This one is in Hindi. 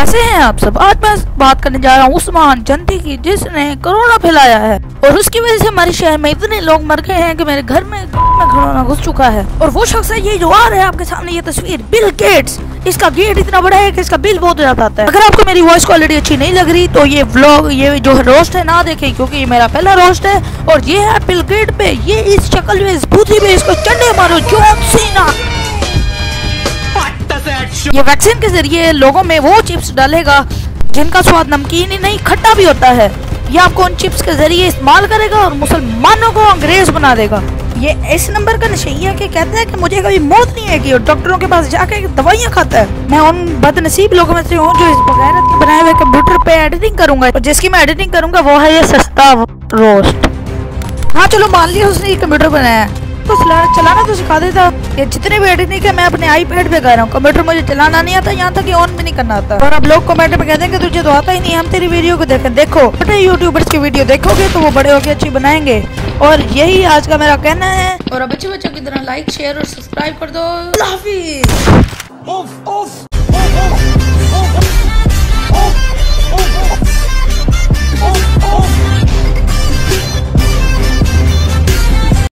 कैसे हैं आप सब। आज मैं बात करने जा रहा हूँ उस्मान जंती की, जिसने कोरोना फैलाया है और उसकी वजह से हमारे शहर में इतने लोग मर गए हैं कि मेरे घर में कोरोना घुस चुका है। और वो शख्स है ये जो आ रहा है आपके सामने, ये तस्वीर बिल गेट्स। इसका गेट इतना बड़ा है कि इसका बिल बहुत ज्यादा आता है। अगर आपको मेरी वॉइस क्वालिटी अच्छी नहीं लग रही तो ये व्लॉग, ये जो रोस्ट है ना देखें, क्योंकि ये मेरा पहला रोस्ट है। और ये है बिल गेट पे, ये इस शक्ल में, इस बूथी पे इसको चंडे मारो जॉन सीना। ये वैक्सीन के जरिए लोगों में वो चिप्स डालेगा जिनका स्वाद नमकीन ही नहीं खट्टा भी होता है। ये आपको उन चिप्स के जरिए इस्तेमाल करेगा और मुसलमानों को अंग्रेज बना देगा। ये इस नंबर का नशैया के कहता है कि मुझे कभी मौत नहीं आएगी और डॉक्टरों के पास जाके दवाइयाँ खाता है। मैं उन बदनसीब लोगों में से हूँ जो इस बगैरत के बनाए हुए कंप्यूटर पे एडिटिंग करूंगा, और जिसकी मैं एडिटिंग करूंगा वो है ये सस्ता रोस्ट। हाँ चलो मान लिया उसने ये कंप्यूटर बनाया है तो चलाना तो सिखा देता। ये जितने भी एडिटिंग है मैं अपने आईपैड पे कर रहा हूँ, कंप्यूटर मुझे चलाना नहीं आता, यहाँ तक कि ऑन भी नहीं करना आता। और अब लोग कमेंट में कहते हैं कि तुझे तो आता ही नहीं, हम तेरी वीडियो को देखें। देखो छोटे यूट्यूबर्स की वीडियो देखोगे तो वो बड़े होके अच्छी बनाएंगे, और यही आज का मेरा कहना है। और अब बच्चों की तरह लाइक शेयर और सब्सक्राइब कर दो। अल्लाह हाफिज़।